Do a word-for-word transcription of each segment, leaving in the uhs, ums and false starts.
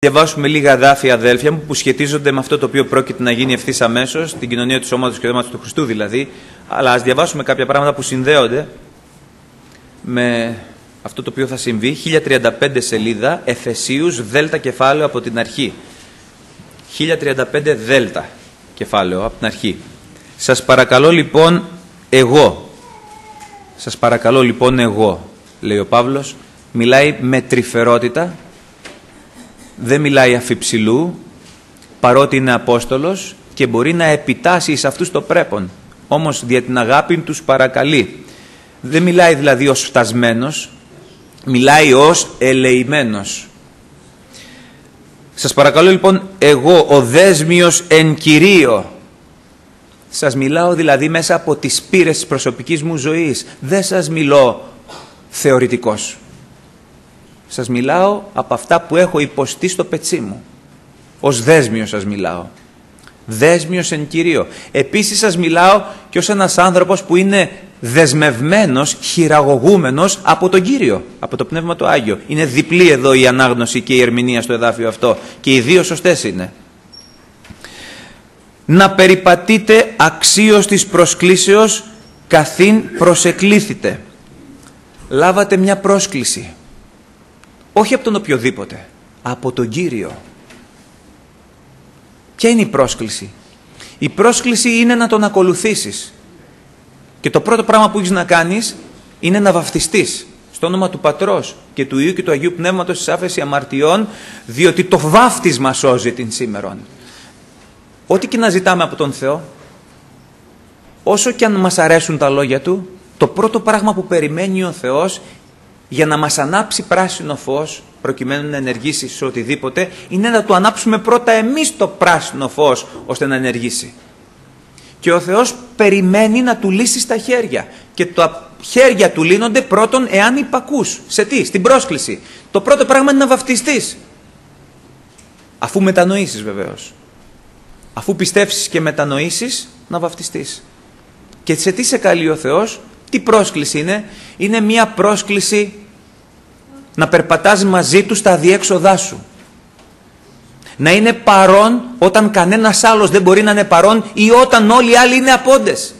Διαβάσουμε λίγα δάφια, αδέλφια μου, που σχετίζονται με αυτό το οποίο πρόκειται να γίνει ευθύς αμέσως, την κοινωνία του σώματος και δόματος του Χριστού δηλαδή, αλλά ας διαβάσουμε κάποια πράγματα που συνδέονται με αυτό το οποίο θα συμβεί. χίλια τριάντα πέντε σελίδα, Εφεσίους, δέλτα κεφάλαιο από την αρχή. χίλια τριάντα πέντε δέλτα κεφάλαιο από την αρχή. Σας παρακαλώ λοιπόν εγώ, σας παρακαλώ λοιπόν εγώ, λέει ο Παύλος, μιλάει με τρυφερότητα, δεν μιλάει αφιψηλού, παρότι είναι Απόστολος και μπορεί να επιτάσσει σε αυτούς το πρέπον. Όμως δια την αγάπη τους παρακαλεί. Δεν μιλάει δηλαδή ως φτασμένος, μιλάει ως ελεημένος. Σας παρακαλώ λοιπόν εγώ, ο δέσμιος εν Κυρίω. Σας μιλάω δηλαδή μέσα από τις πείρες της προσωπικής μου ζωής. Δεν σας μιλώ θεωρητικός. Σας μιλάω από αυτά που έχω υποστεί στο πετσί μου. Ως δέσμιος σας μιλάω. Δέσμιος εν Κυρίω. Επίσης σας μιλάω και ως ένας άνθρωπος που είναι δεσμευμένος, χειραγωγούμενος από τον Κύριο, από το Πνεύμα το Άγιο. Είναι διπλή εδώ η ανάγνωση και η ερμηνεία στο εδάφιο αυτό. Και οι δύο σωστές είναι. Να περιπατείτε αξίως της προσκλήσεως καθήν προσεκλήθητε. Λάβατε μια πρόσκληση. Όχι από τον οποιοδήποτε, από τον Κύριο. Ποια είναι η πρόσκληση? Η πρόσκληση είναι να τον ακολουθήσεις. Και το πρώτο πράγμα που έχεις να κάνεις είναι να βαφτιστείς στο όνομα του Πατρός και του Υιού και του Αγίου Πνεύματος της άφεση αμαρτιών, διότι το βάφτισμα σώζει την σήμερον. Ό,τι και να ζητάμε από τον Θεό, όσο και αν μας αρέσουν τα λόγια Του, το πρώτο πράγμα που περιμένει ο Θεός για να μας ανάψει πράσινο φως, προκειμένου να ενεργήσει σε οτιδήποτε, είναι να Του ανάψουμε πρώτα εμείς το πράσινο φως, ώστε να ενεργήσει. Και ο Θεός περιμένει να Του λύσεις τα χέρια. Και τα χέρια Του λύνονται πρώτον εάν υπακούς. Σε τι? Στην πρόσκληση. Το πρώτο πράγμα είναι να βαφτιστείς. Αφού μετανοήσεις βεβαίως. Αφού πιστεύσεις και μετανοήσεις, να βαφτιστείς. Και σε τι σε καλεί ο Θεός? Τι πρόσκληση είναι? Είναι μια πρόσκληση να περπατάς μαζί Του στα αδιέξοδά σου. Να είναι παρόν όταν κανένας άλλος δεν μπορεί να είναι παρόν ή όταν όλοι οι άλλοι είναι απόντες.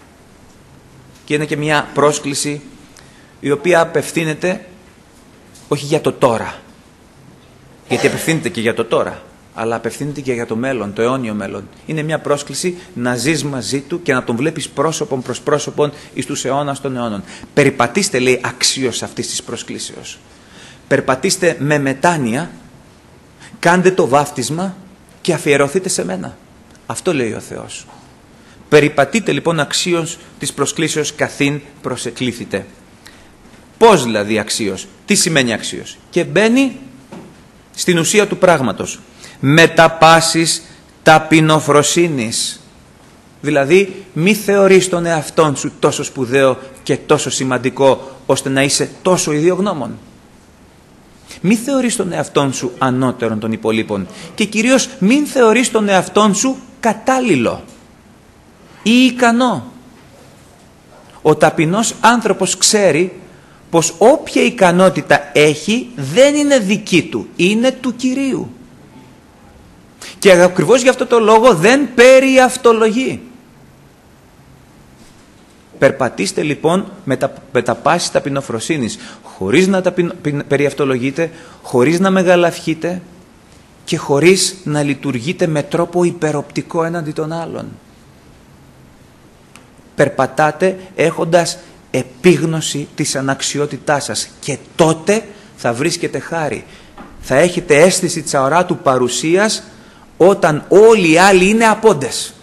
Και είναι και μια πρόσκληση η οποία απευθύνεται όχι για το τώρα. Γιατί απευθύνεται και για το τώρα. Αλλά απευθύνεται και για το μέλλον, το αιώνιο μέλλον. Είναι μια πρόσκληση να ζεις μαζί Του και να Τον βλέπεις πρόσωπον προς πρόσωπον εις τους αιώνας των αιώνων. Περιπατήστε, λέει, αξίως αυτής της προσκλήσεως. Περπατήστε με μετάνοια, κάντε το βάφτισμα και αφιερωθείτε σε μένα. Αυτό λέει ο Θεός. Περιπατείτε λοιπόν αξίως της προσκλήσεως καθήν προσεκλήθητε. Πώς δηλαδή αξίως? Τι σημαίνει αξίως? Και μπαίνει στην ουσία του πράγματος. Μετα πάσης ταπεινοφροσύνης. Δηλαδή μη θεωρείς τον εαυτόν σου τόσο σπουδαίο και τόσο σημαντικό ώστε να είσαι τόσο ιδιογνώμων. Μη θεωρείς τον εαυτόν σου ανώτερον των υπολείπων και κυρίως μην θεωρείς τον εαυτόν σου κατάλληλο ή ικανό. Ο ταπεινός άνθρωπος ξέρει πως όποια ικανότητα έχει δεν είναι δική του, είναι του Κυρίου. Και ακριβώς γι' αυτό το λόγο δεν περιαυτολογεί. Περπατήστε λοιπόν με τα, με τα πάση ταπεινοφροσύνης, χωρίς να ταπεινο, περιαυτολογείτε, χωρίς να μεγαλαυχείτε και χωρίς να λειτουργείτε με τρόπο υπεροπτικό έναντι των άλλων. Περπατάτε έχοντας επίγνωση της αναξιότητάς σας και τότε θα βρίσκετε χάρη. Θα έχετε αίσθηση της αοράτου παρουσίας όταν όλοι οι άλλοι είναι απόντες.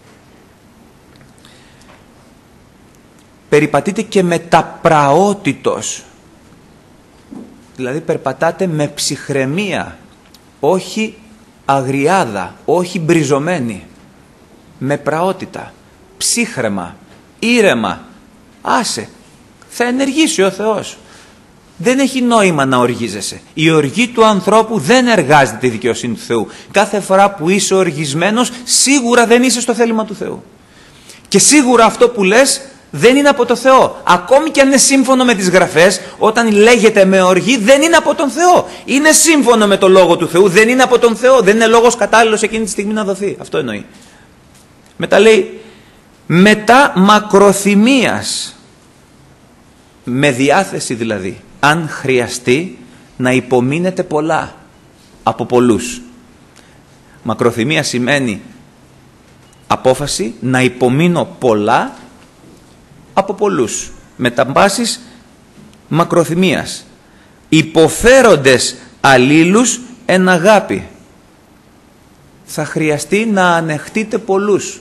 Περιπατείτε και με ταπραότητος. Δηλαδή περπατάτε με ψυχραιμία, όχι αγριάδα, όχι μπριζωμένη. Με πραότητα, ψύχραιμα, ήρεμα. Άσε, θα ενεργήσει ο Θεός. Δεν έχει νόημα να οργίζεσαι. Η οργή του ανθρώπου δεν εργάζεται τη δικαιοσύνη του Θεού. Κάθε φορά που είσαι οργισμένος, σίγουρα δεν είσαι στο θέλημα του Θεού. Και σίγουρα αυτό που λες δεν είναι από το Θεό. Ακόμη και αν είναι σύμφωνο με τις Γραφές, όταν λέγεται με οργή, δεν είναι από τον Θεό. Είναι σύμφωνο με το Λόγο του Θεού, δεν είναι από τον Θεό. Δεν είναι λόγος κατάλληλος εκείνη τη στιγμή να δοθεί. Αυτό εννοεί. Μετά λέει, μετά μακροθυμίας, με διάθεση δηλαδή, αν χρειαστεί, να υπομείνετε πολλά από πολλούς. Μακροθυμία σημαίνει απόφαση να υπομείνω πολλά από πολλούς. Μεταμπάσεις μακροθυμίας. Υποφέροντες αλλήλους εν αγάπη. Θα χρειαστεί να ανεχτείτε πολλούς.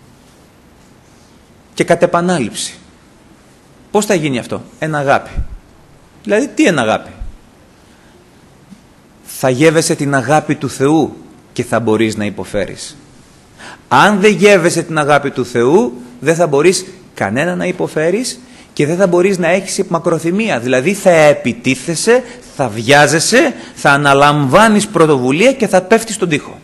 Και κατ' επανάληψη. Πώς θα γίνει αυτό? Εν αγάπη. Δηλαδή τι εν αγάπη? Θα γεύεσαι την αγάπη του Θεού και θα μπορείς να υποφέρεις. Αν δεν γεύεσαι την αγάπη του Θεού, δεν θα μπορείς κανένα να υποφέρεις και δεν θα μπορείς να έχεις μακροθυμία. Δηλαδή θα επιτίθεσαι, θα βιάζεσαι, θα αναλαμβάνεις πρωτοβουλία και θα πέφτεις στον τοίχο.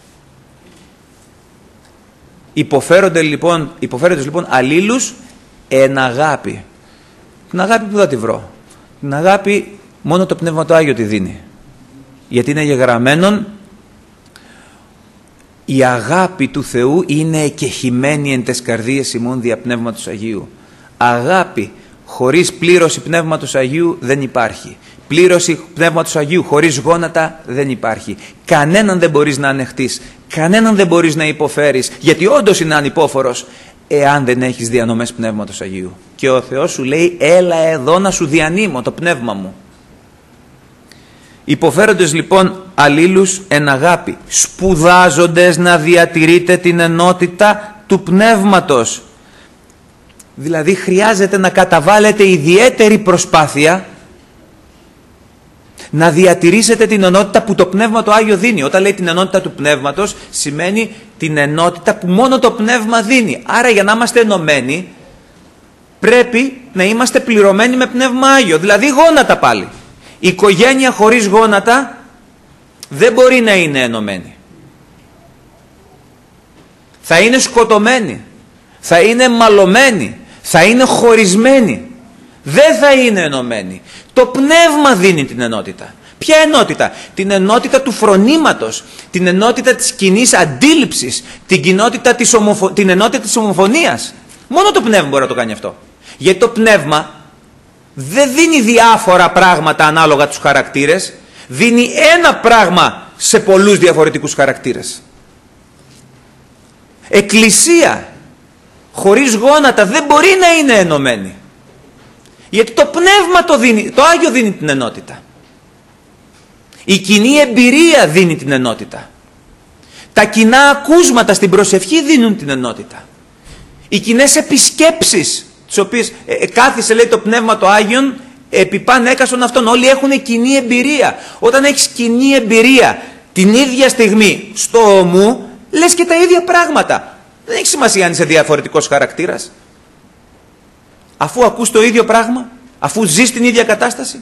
Υποφέρονται λοιπόν, υποφέρονται λοιπόν αλλήλους εν αγάπη. Την αγάπη που θα τη βρω? Την αγάπη μόνο το Πνεύμα το Άγιο τη δίνει. Γιατί είναι γεγραμμένον, η αγάπη του Θεού είναι εκεχημένη εν τες καρδίες ημών δια Πνεύματος Αγίου. Αγάπη χωρίς πλήρωση Πνεύματος Αγίου δεν υπάρχει. Πλήρωση Πνεύματος Αγίου χωρίς γόνατα δεν υπάρχει. Κανέναν δεν μπορείς να ανεχτείς. Κανέναν δεν μπορείς να υποφέρεις. Γιατί όντως είναι ανυπόφορος εάν δεν έχεις διανομές Πνεύματος Αγίου. Και ο Θεός σου λέει, έλα εδώ να σου διανύμω το Πνεύμα μου. Υποφέροντες λοιπόν αλλήλους εν αγάπη, σπουδάζοντες να διατηρείτε την ενότητα του Πνεύματος. Δηλαδή χρειάζεται να καταβάλλετε ιδιαίτερη προσπάθεια να διατηρήσετε την ενότητα που το Πνεύμα το Άγιο δίνει. Όταν λέει την ενότητα του Πνεύματος, σημαίνει την ενότητα που μόνο το Πνεύμα δίνει. Άρα για να είμαστε ενωμένοι πρέπει να είμαστε πληρωμένοι με Πνεύμα Άγιο, δηλαδή γόνατα πάλι. Η οικογένεια χωρίς γόνατα δεν μπορεί να είναι ενωμένη. Θα είναι σκοτωμένη, θα είναι μαλωμένη, θα είναι χωρισμένη. Δεν θα είναι ενωμένη. Το Πνεύμα δίνει την ενότητα. Ποια ενότητα? Την ενότητα του φρονήματος, την ενότητα της κοινής αντίληψης, την, κοινότητα της ομοφο... την ενότητα της ομοφωνίας. Μόνο το Πνεύμα μπορεί να το κάνει αυτό. Γιατί το Πνεύμα δεν δίνει διάφορα πράγματα ανάλογα τους χαρακτήρες, δίνει ένα πράγμα σε πολλούς διαφορετικούς χαρακτήρες. Εκκλησία χωρίς γόνατα δεν μπορεί να είναι ενωμένη. Γιατί το Πνεύμα το δίνει, το Άγιο δίνει την ενότητα. Η κοινή εμπειρία δίνει την ενότητα. Τα κοινά ακούσματα στην προσευχή δίνουν την ενότητα. Οι κοινές επισκέψεις, τις οποίες ε, ε, κάθισε λέει το Πνεύμα το Άγιον επί παν έκαστον αυτόν. Όλοι έχουν κοινή εμπειρία. Όταν έχεις κοινή εμπειρία την ίδια στιγμή στο ομού, λες και τα ίδια πράγματα. Δεν έχει σημασία αν είσαι διαφορετικός χαρακτήρας. Αφού ακούς το ίδιο πράγμα, αφού ζεις την ίδια κατάσταση.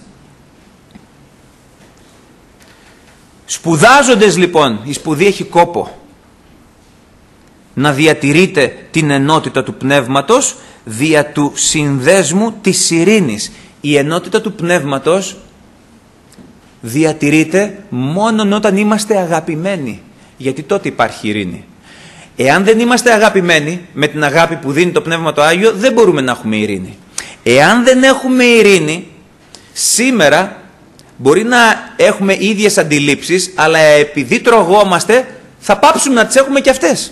Σπουδάζοντες λοιπόν, η σπουδή έχει κόπο. Να διατηρείτε την ενότητα του πνεύματος δια του συνδέσμου της ειρήνης. Η ενότητα του πνεύματος διατηρείται μόνο όταν είμαστε αγαπημένοι. Γιατί τότε υπάρχει ειρήνη. Εάν δεν είμαστε αγαπημένοι με την αγάπη που δίνει το Πνεύμα το Άγιο, δεν μπορούμε να έχουμε ειρήνη. Εάν δεν έχουμε ειρήνη, σήμερα μπορεί να έχουμε ίδιες αντιλήψεις, αλλά επειδή τρογόμαστε θα πάψουμε να τις έχουμε και αυτές.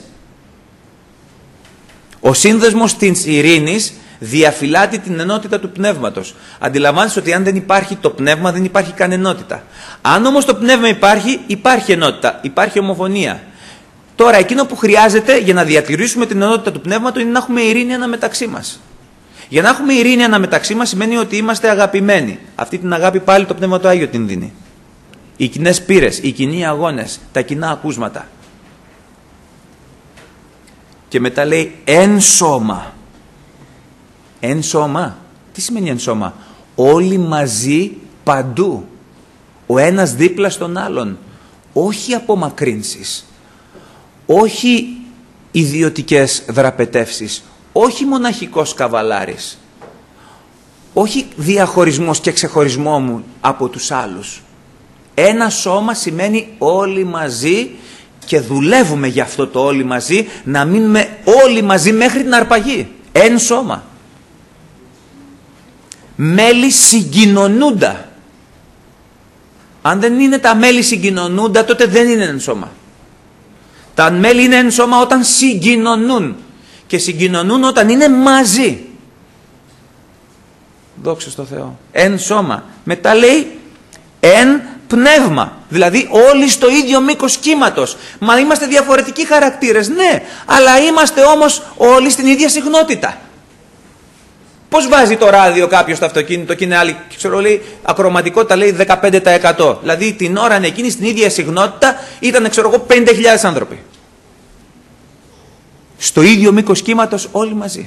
Ο σύνδεσμος της ειρήνης διαφυλάττει την ενότητα του πνεύματος. Αντιλαμβάνεσαι ότι αν δεν υπάρχει το πνεύμα δεν υπάρχει καν ενότητα. Αν όμως το πνεύμα υπάρχει, υπάρχει ενότητα, υπάρχει ομοφωνία. Τώρα εκείνο που χρειάζεται για να διατηρήσουμε την ενότητα του πνεύματος είναι να έχουμε ειρήνη αναμεταξύ μας. Για να έχουμε ειρήνη αναμεταξύ μας σημαίνει ότι είμαστε αγαπημένοι. Αυτή την αγάπη πάλι το Πνεύμα το Άγιο την δίνει. Οι κοινές πείρες, οι κοινοί αγώνες, τα κοινά ακούσματα. Και μετά λέει εν σώμα. Εν σώμα. Τι σημαίνει εν σώμα? Όλοι μαζί παντού. Ο ένας δίπλα στον άλλον. Όχι απομακρύνσεις. Όχι ιδιωτικές δραπετεύσεις. όχι μοναχικός καβαλάρης, όχι διαχωρισμός και ξεχωρισμό μου από τους άλλους. Ένα σώμα σημαίνει όλοι μαζί και δουλεύουμε για αυτό το όλοι μαζί, να μείνουμε όλοι μαζί μέχρι την αρπαγή. Εν σώμα. Μέλη συγκοινωνούντα. Αν δεν είναι τα μέλη συγκοινωνούντα, τότε δεν είναι εν σώμα. Τα μέλη είναι εν σώμα όταν συγκοινωνούν. Και συγκοινωνούν όταν είναι μαζί. Δόξα στο Θεό. Εν σώμα. Μετά λέει εν πνεύμα. Δηλαδή όλοι στο ίδιο μήκος κύματος. Μα είμαστε διαφορετικοί χαρακτήρες. Ναι, αλλά είμαστε όμως όλοι στην ίδια συχνότητα. Πώς βάζει το ράδιο κάποιος στο αυτοκίνητο και είναι άλλη, ξέρω, λέει, ακροματικότητα λέει δεκαπέντε τοις εκατό. Δηλαδή την ώρα εκείνη στην ίδια συχνότητα ήταν, ξέρω εγώ, πενήντα χιλιάδες άνθρωποι. Στο ίδιο μήκος κύματος όλοι μαζί.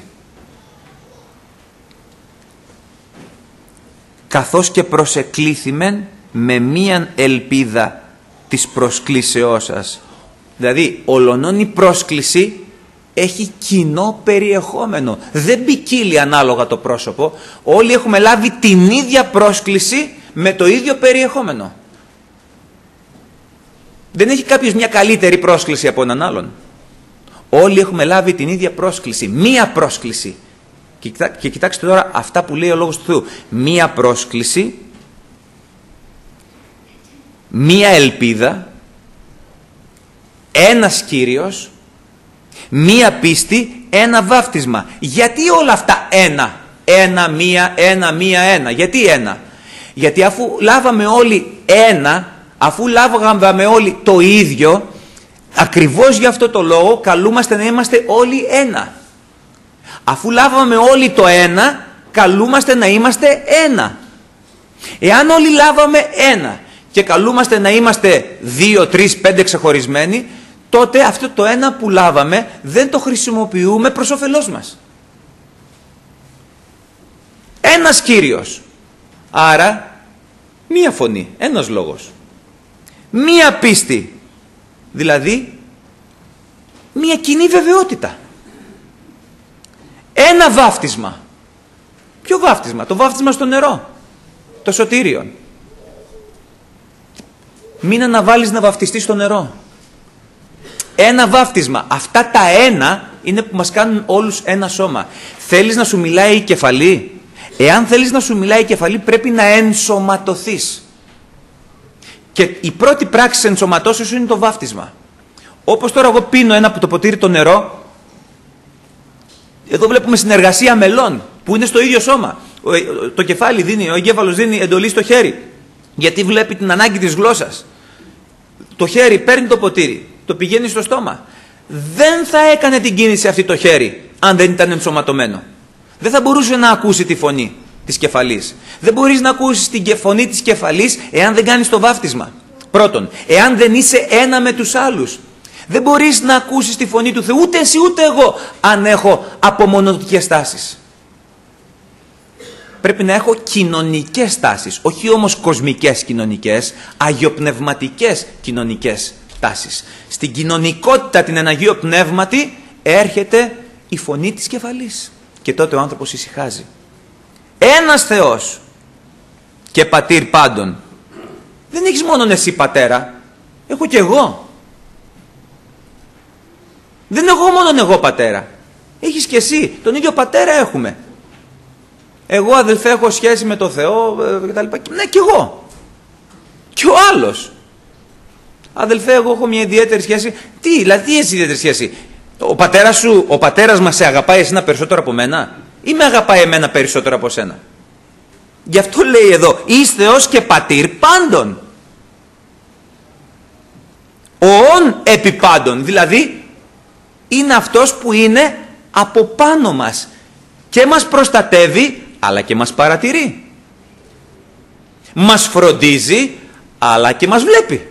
Καθώς και προσεκλήθημεν με μίαν ελπίδα της προσκλήσεώς σας. Δηλαδή ολονών η πρόσκληση έχει κοινό περιεχόμενο. Δεν ποικίλει ανάλογα το πρόσωπο. Όλοι έχουμε λάβει την ίδια πρόσκληση με το ίδιο περιεχόμενο. Δεν έχει κάποιος μια καλύτερη πρόσκληση από έναν άλλον. Όλοι έχουμε λάβει την ίδια πρόσκληση. Μία πρόσκληση. Και, κοιτά, και κοιτάξτε τώρα αυτά που λέει ο Λόγος του Θεού. Μία πρόσκληση, μία ελπίδα, ένας Κύριος, μία πίστη, ένα βάφτισμα. Γιατί όλα αυτά ένα, ένα, μία, ένα, μία, ένα. Γιατί ένα? Γιατί αφού λάβαμε όλοι ένα, αφού λάβαμε όλοι το ίδιο, ακριβώς για αυτό το λόγο καλούμαστε να είμαστε όλοι ένα. Αφού λάβαμε όλοι το ένα, καλούμαστε να είμαστε ένα. Εάν όλοι λάβαμε ένα και καλούμαστε να είμαστε δύο, τρεις, πέντε ξεχωρισμένοι, τότε αυτό το ένα που λάβαμε δεν το χρησιμοποιούμε προς όφελός μας. Ένας Κύριος. Άρα, μία φωνή, ένας λόγος. Μία πίστη. Δηλαδή, μία κοινή βεβαιότητα. Ένα βάφτισμα. Ποιο βάφτισμα? Το βάφτισμα στο νερό. Το σωτήριον. Μην αναβάλεις να βαφτιστείς στο νερό. Ένα βάφτισμα. Αυτά τα ένα είναι που μας κάνουν όλους ένα σώμα. Θέλεις να σου μιλάει η κεφαλή? Εάν θέλεις να σου μιλάει η κεφαλή, πρέπει να ενσωματωθείς. Και η πρώτη πράξη της ενσωματώσεως είναι το βάφτισμα. Όπως τώρα εγώ πίνω ένα από το ποτήρι το νερό, εδώ βλέπουμε συνεργασία μελών που είναι στο ίδιο σώμα. Το κεφάλι δίνει, ο εγκέφαλος δίνει εντολή στο χέρι, γιατί βλέπει την ανάγκη της γλώσσας. Το χέρι παίρνει το ποτήρι, το πηγαίνει στο στόμα. Δεν θα έκανε την κίνηση αυτή το χέρι αν δεν ήταν ενσωματωμένο. Δεν θα μπορούσε να ακούσει τη φωνή της κεφαλής. Δεν μπορείς να ακούσεις την φωνή της κεφαλής εάν δεν κάνεις το βάφτισμα. Πρώτον, εάν δεν είσαι ένα με τους άλλους. Δεν μπορείς να ακούσεις τη φωνή του Θεού, ούτε εσύ ούτε εγώ, αν έχω απομονωτικές τάσεις. Πρέπει να έχω κοινωνικές τάσεις, όχι όμως κοσμικές κοινωνικές, αγιοπνευματικές κοινωνικές τάσεις. Στην κοινωνικότητα την εν Αγίο Πνεύματι έρχεται η φωνή της κεφαλής. Και τότε ο άνθρωπος ησυχάζει. Ένας Θεός και πατήρ πάντων. Δεν έχεις μόνον εσύ πατέρα, έχω και εγώ. Δεν έχω μόνον εγώ πατέρα. Έχεις και εσύ. Τον ίδιο πατέρα έχουμε. Εγώ αδελφέ έχω σχέση με τον Θεό ε, κτλ. Ναι, και εγώ. Και ο άλλος. Αδελφέ, εγώ έχω μια ιδιαίτερη σχέση. Τι, δηλαδή τι έχει ιδιαίτερη σχέση? Ο πατέρας σου, ο πατέρας μας σε αγαπάει εσένα περισσότερο από μένα, ή με αγαπάει εμένα περισσότερο από σένα? Γι' αυτό λέει εδώ, εις Θεός και πατήρ πάντων. Οόν επί πάντων. Δηλαδή είναι αυτός που είναι από πάνω μας και μας προστατεύει αλλά και μας παρατηρεί. Μας φροντίζει αλλά και μας βλέπει.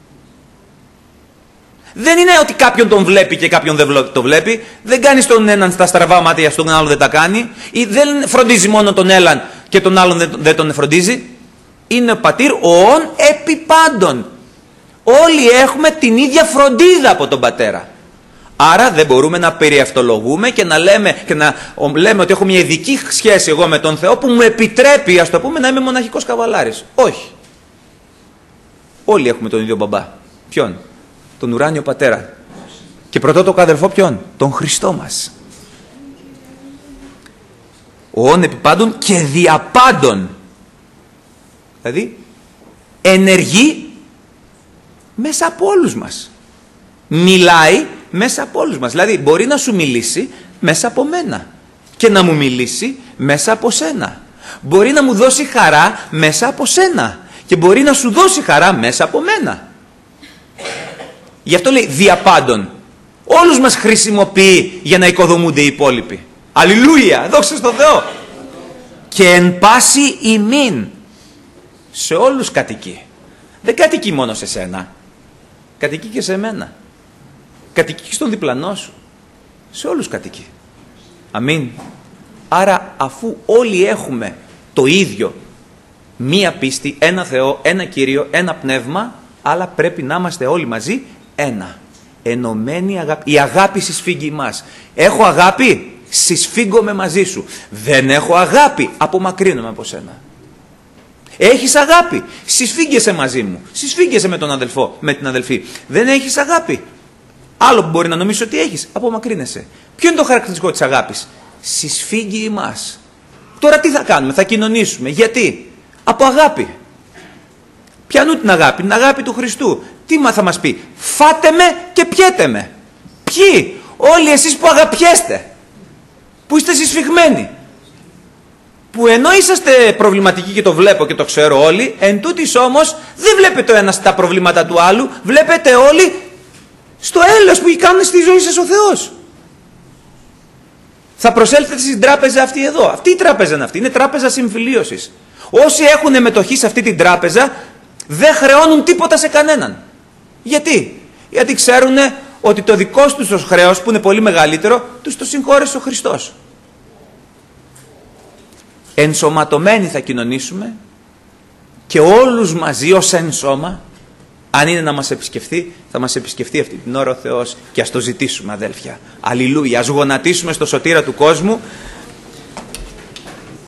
Δεν είναι ότι κάποιον τον βλέπει και κάποιον δεν το βλέπει. Δεν κάνει στον έναν στα στραβά μάτια, στον άλλον δεν τα κάνει. Ή δεν φροντίζει μόνο τον έναν και τον άλλον δεν, δεν τον φροντίζει. Είναι ο πατήρ οόν επί πάντων. Όλοι έχουμε την ίδια φροντίδα από τον πατέρα. Άρα δεν μπορούμε να περιευτολογούμε και να λέμε, και να λέμε ότι έχω μια ειδική σχέση εγώ με τον Θεό που μου επιτρέπει, ας το πούμε, να είμαι μοναχικός καβαλάρης. Όχι. Όλοι έχουμε τον ίδιο μπαμπά. Ποιον? Τον ουράνιο πατέρα. Και πρωτότοκο αδελφό ποιον? Τον Χριστό μας. Ο όν επί πάντων και διαπάντων. Δηλαδή ενεργεί μέσα από όλους μας. Μιλάει μέσα από όλους μας. Δηλαδή μπορεί να σου μιλήσει μέσα από μένα και να μου μιλήσει μέσα από σένα. Μπορεί να μου δώσει χαρά μέσα από σένα και μπορεί να σου δώσει χαρά μέσα από μένα. Γι' αυτό λέει διαπάντων. Όλους μας χρησιμοποιεί για να οικοδομούνται οι υπόλοιποι. Αλληλούια, δόξα στον Θεό. Και εν πάση ημίν. Σε όλους κατοικεί. Δεν κατοικεί μόνο σε σένα. Κατοικεί και σε μένα. Κατοικεί και στον διπλανό σου. Σε όλους κατοικεί. Αμήν. Άρα αφού όλοι έχουμε το ίδιο, μία πίστη, ένα Θεό, ένα Κύριο, ένα πνεύμα, αλλά πρέπει να είμαστε όλοι μαζί ένα. Ενωμένη αγάπη. Η αγάπη συσφίγγει μας. Έχω αγάπη, συσφίγγομαι μαζί σου. Δεν έχω αγάπη, απομακρύνομαι από σένα. Έχεις αγάπη, συσφίγγεσαι μαζί μου. Συσφίγγεσαι με τον αδελφό, με την αδελφή. Δεν έχεις αγάπη. Άλλο που μπορεί να νομίσεις ότι έχεις, απομακρύνεσαι. Ποιο είναι το χαρακτηριστικό της αγάπης? Συσφίγγει εμάς. Τώρα τι θα κάνουμε? Θα κοινωνήσουμε. Γιατί? Από αγάπη. Ποιανού την αγάπη? Την αγάπη του Χριστού. Τι θα μας πει? Φάτε με και πιέτε με. Ποιοι? Όλοι εσείς που αγαπιέστε. Που είστε συσφιγμένοι. Που ενώ είσαστε προβληματικοί και το βλέπω και το ξέρω όλοι, εν τούτοις όμως δεν βλέπετε ο ένας τα προβλήματα του άλλου, βλέπετε όλοι στο έλεος που κάνει στη ζωή σας ο Θεός. Θα προσέλθετε στην τράπεζα αυτή εδώ. Αυτή η τράπεζα είναι αυτή. Είναι τράπεζα συμφιλίωσης. Όσοι έχουν μετοχή σε αυτή την τράπεζα δεν χρεώνουν τίποτα σε κανέναν. Γιατί? Γιατί ξέρουν ότι το δικό τους το χρέος που είναι πολύ μεγαλύτερο τους το συγχώρεσε ο Χριστός. Ενσωματωμένοι θα κοινωνήσουμε και όλους μαζί ως εν σώμα, αν είναι να μας επισκεφθεί, θα μας επισκεφθεί αυτή την ώρα ο Θεός και ας το ζητήσουμε, αδέλφια. Αλληλούια, ας γονατίσουμε στο σωτήρα του κόσμου